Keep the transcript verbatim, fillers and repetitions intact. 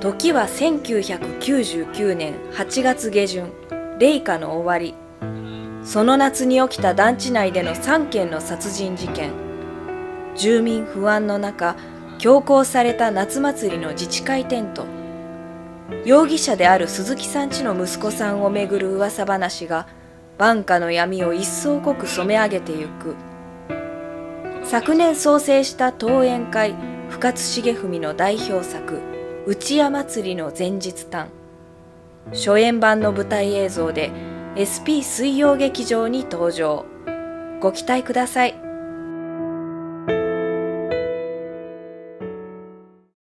時はせんきゅうひゃくきゅうじゅうきゅうねんはちがつげじゅん、冷夏の終わり。その夏に起きた団地内でのさんけんの殺人事件。住民不安の中、強行された夏祭りの自治会テント。容疑者である鈴木さんちの息子さんをめぐる噂話が晩夏の闇を一層濃く染め上げてゆく。昨年創成した桃園会深津重文の代表作「内屋祭りの前日譚」。初演版の舞台映像で エスピー 水曜劇場に登場。ご期待ください。